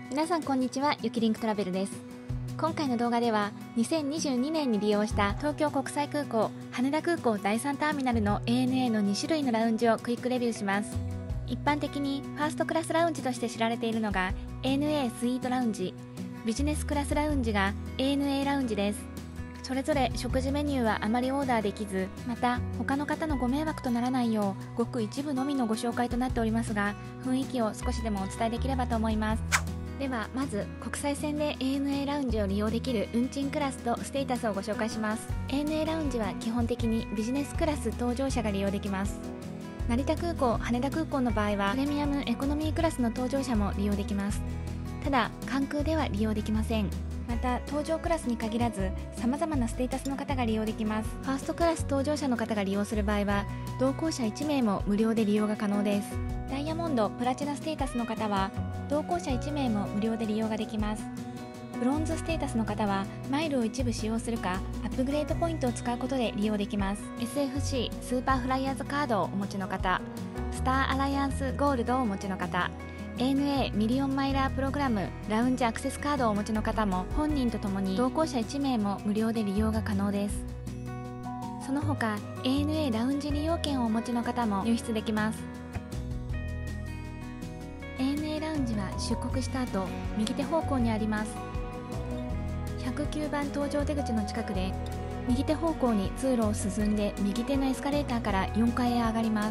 皆さんこんにちは、ゆきりんくトラベルです。今回の動画では2022年に利用した東京国際空港、羽田空港第3ターミナルの ANA の2種類のラウンジをクイックレビューします。一般的にファーストクラスラウンジとして知られているのが ANA スイートラウンジ、ビジネスクラスラウンジが ANA ラウンジです。それぞれ食事メニューはあまりオーダーできず、また他の方のご迷惑とならないようごく一部のみのご紹介となっておりますが、雰囲気を少しでもお伝えできればと思います。ではまず国際線で ANA ラウンジを利用できる運賃クラスとステータスをご紹介します。 ANA ラウンジは基本的にビジネスクラス搭乗者が利用できます。成田空港、羽田空港の場合はプレミアムエコノミークラスの搭乗者も利用できます。ただ関空では利用できません。また搭乗クラスに限らず様々なステータスの方が利用できます。ファーストクラス搭乗者の方が利用する場合は同行者1名も無料で利用が可能です。ダイヤモンド、プラチナステータスの方は同行者1名も無料で利用ができます。ブロンズステータスの方はマイルを一部使用するかアップグレードポイントを使うことで利用できます。 SFC スーパーフライヤーズカードをお持ちの方、スターアライアンスゴールドをお持ちの方、 ANA ミリオンマイラープログラムラウンジアクセスカードをお持ちの方も本人とともに同行者1名も無料で利用が可能です。その他 ANA ラウンジ利用券をお持ちの方も入室できます。 ANA ラウンジは出国した後右手方向にあります。109番搭乗出口の近くで右手方向に通路を進んで右手のエスカレーターから4階へ上がります。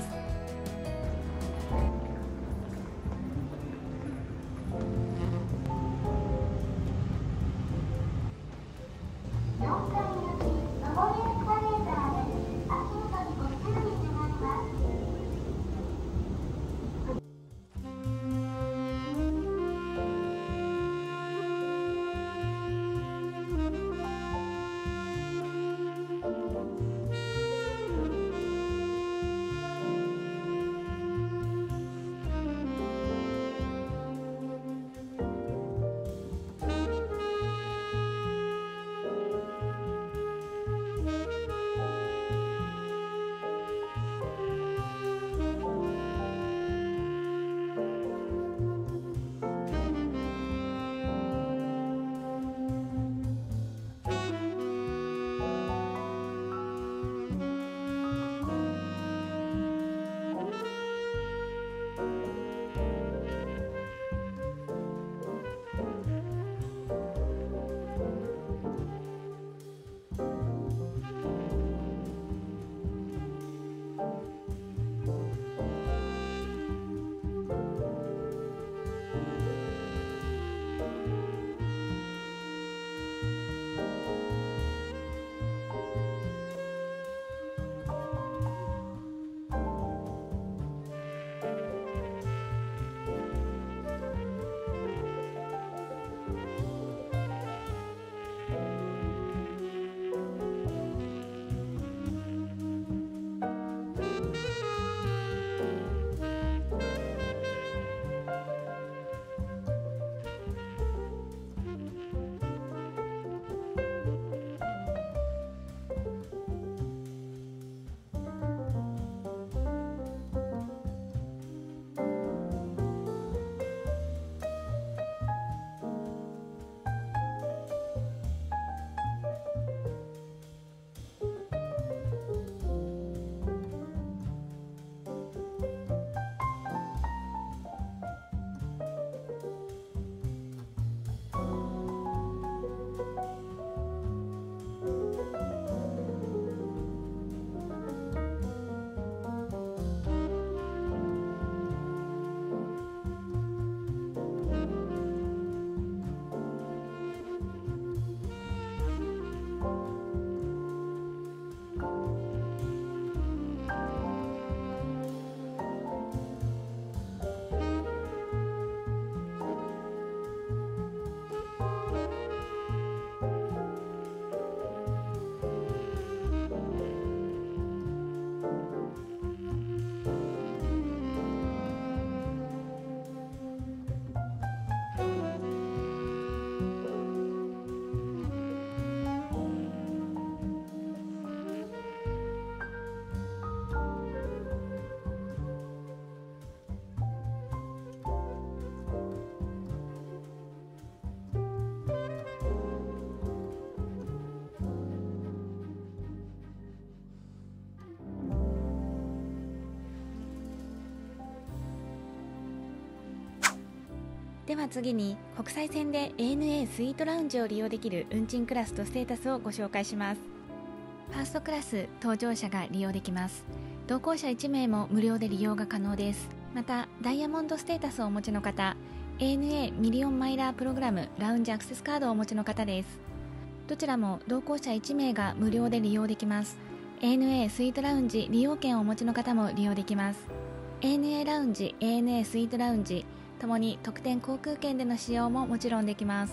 では次に国際線で ANA スイートラウンジを利用できる運賃クラスとステータスをご紹介します。ファーストクラス搭乗者が利用できます。同行者1名も無料で利用が可能です。またダイヤモンドステータスをお持ちの方、 ANA ミリオンマイラープログラムラウンジアクセスカードをお持ちの方です。どちらも同行者1名が無料で利用できます。 ANA スイートラウンジ利用券をお持ちの方も利用できます。 ANA ラウンジ、ANA スイートラウンジともに特典航空券での使用ももちろんできます。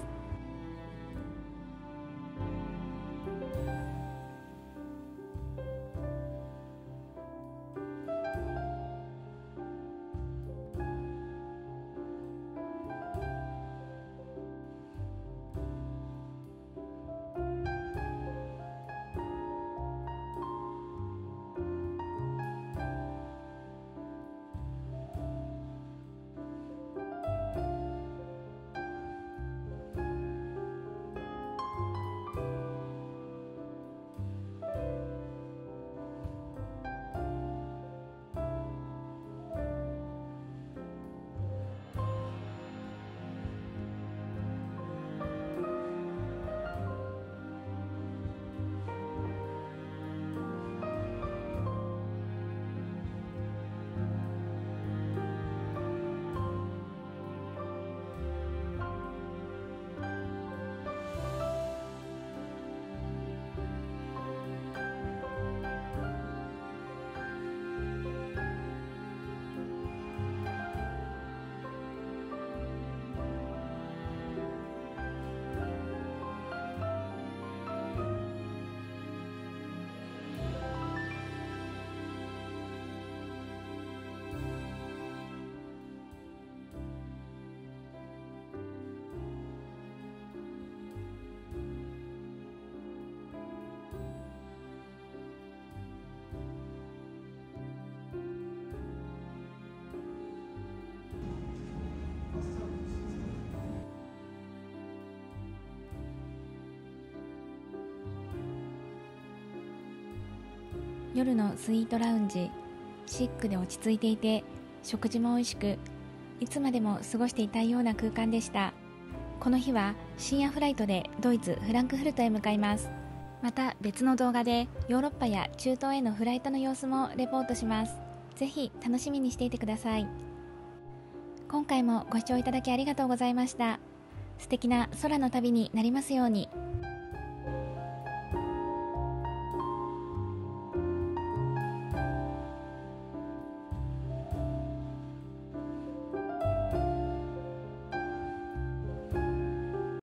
夜のスイートラウンジ、シックで落ち着いていて食事も美味しく、いつまでも過ごしていたいような空間でした。この日は深夜フライトでドイツフランクフルトへ向かいます。また別の動画でヨーロッパや中東へのフライトの様子もレポートします。ぜひ楽しみにしていてください。今回もご視聴いただきありがとうございました。素敵な空の旅になりますように。